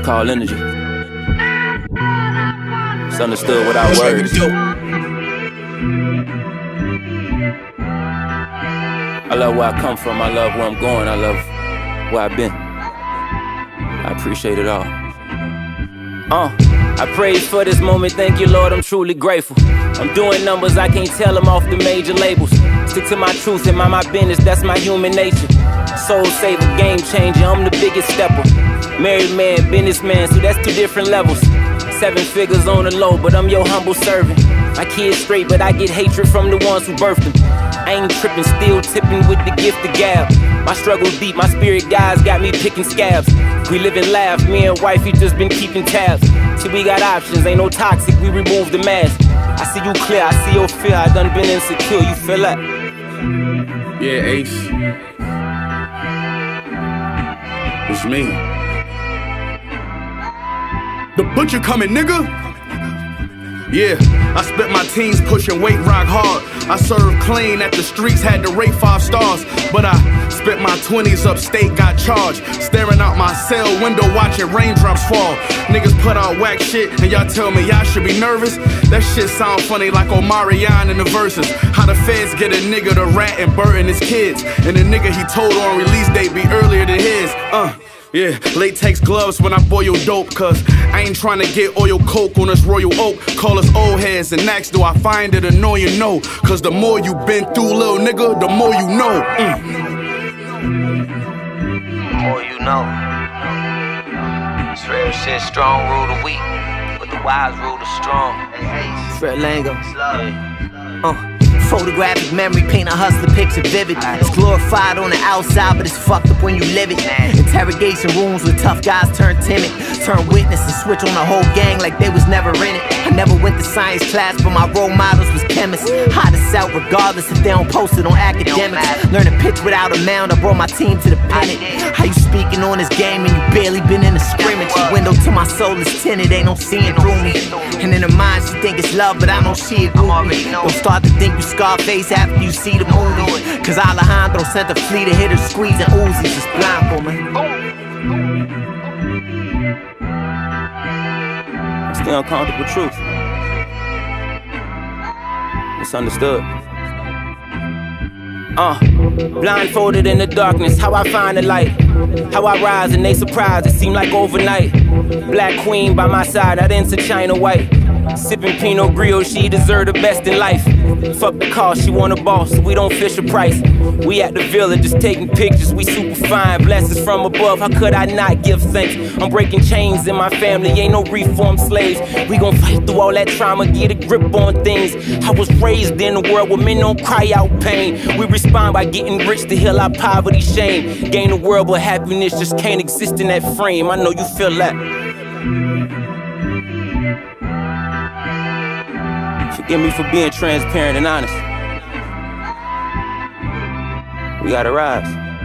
called energy. It's understood without words. I love where I come from, I love where I'm going, I love where I've been. I appreciate it all. I prayed for this moment, thank you Lord, I'm truly grateful. I'm doing numbers, I can't tell them off the major labels. Stick to my truth and mind my business, that's my human nature. Soul saver, game changer, I'm the biggest stepper. Married man, businessman, so that's 2 different levels. 7 figures on the low, but I'm your humble servant. My kids straight, but I get hatred from the ones who birthed them. I ain't tripping, still tipping with the gift of gab. My struggle deep, my spirit guys got me picking scabs. We live and laugh, me and wifey just been keeping tabs. See, we got options, ain't no toxic, we remove the mask. I see you clear, I see your fear, I done been insecure, you feel that? Yeah, Ace. It's me. The butcher coming, nigga. Yeah, I spent my teens pushing weight rock hard. I served clean at the streets, had to rate 5 stars. But I spent my 20s upstate, got charged. Staring out my cell window, watching raindrops fall. Niggas put out whack shit, and y'all tell me y'all should be nervous? That shit sound funny like Omarion in the verses. How the feds get a nigga to rat and burden his kids. And the nigga he told on release date be earlier than his. Yeah, latex gloves when I boil dope, cause I ain't trying to get oil coke on this royal oak. Call us old heads and ask, do I find it annoying? No, cause the more you been through, little nigga, the more you know. The more you know. It's real shit, strong rule the weak, but the wise rule the strong. Fred Lango. Photographic memory, paint a hustler picture vivid. It's glorified on the outside, but it's fucked up when you live it. Interrogation rooms with tough guys turn timid, turn witness and switch on the whole gang like they was never in it. I never went to science class, but my role models was chemists. Hottest out regardless if they don't post it on academics. Learn to pitch without a mound, I brought my team to the pennant. How you speaking on this game and you barely been in a scrimmage? Window to my soul is tinted, ain't no seeing through me. And in her mind she think it's love, but I know she agree with me. Don't start to think you Scarface after you see the movie, cause Alejandro sent the fleet of hitters squeezing Uzis. It's blindfold, man. It's the uncomfortable truth. It's understood. Blindfolded in the darkness, how I find the light. How I rise and they surprised, it seemed like overnight. Black queen by my side, I didn't see China white. Sipping Pinot Grillo, she deserved the best in life. Fuck the cost, she want a boss, so we don't fish a price. We at the village, just taking pictures, we super fine. Blessings from above, how could I not give thanks? I'm breaking chains in my family, ain't no reformed slaves. We gon' fight through all that trauma, get a grip on things. I was raised in a world where men don't cry out pain. We respond by getting rich to heal our poverty, shame. Gain the world, but happiness just can't exist in that frame. I know you feel that. Forgive me for being transparent and honest. We gotta rise.